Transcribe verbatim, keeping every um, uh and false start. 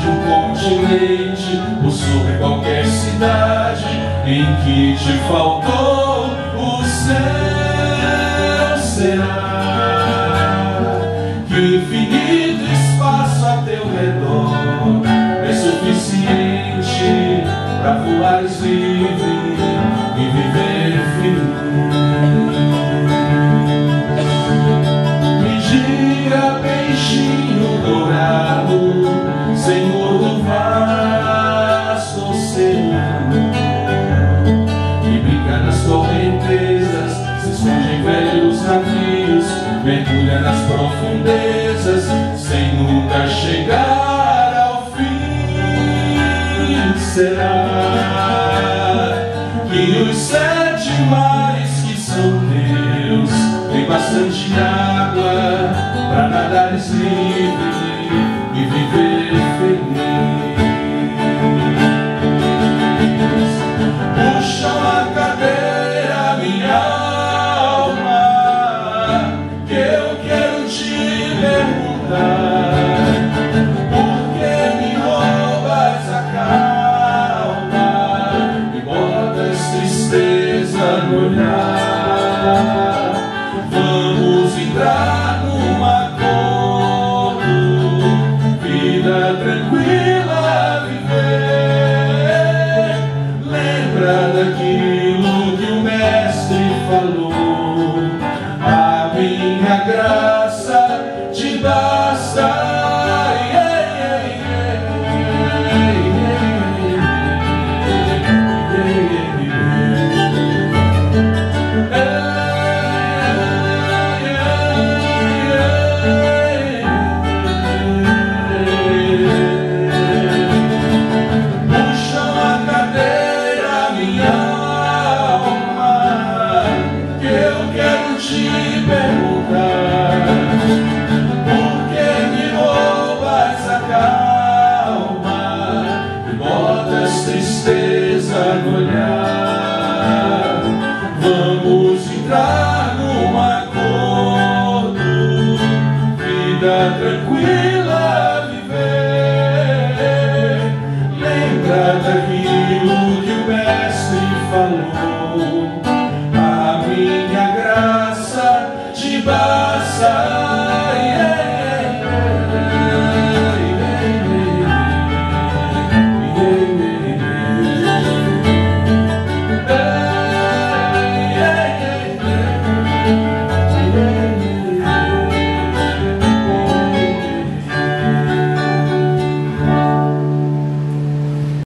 de um continente ou sobre qualquer cidade em que te faltou o céu, será que o infinito espaço a teu redor é suficiente para voares livre e viver feliz? Me diga, peixinho dourado, Senhor do vasto oceano, que brinca nas correntezas, se esconde em velhos navios, mergulha nas profundezas, sem nunca chegar ao fim. Será que os sete mares que são teus tem bastante água para nadares livre e viver feliz? Puxa uma cadeira, minha alma, que eu quero te perguntar: por que me roubas a calma e botas tristeza no olhar? Vamos entrar num acordo, vida tranquila viver. Lembra daquilo que o mestre falou: a minha graça te basta. Te perguntar: por que me roubas a calma e botas tristeza no olhar?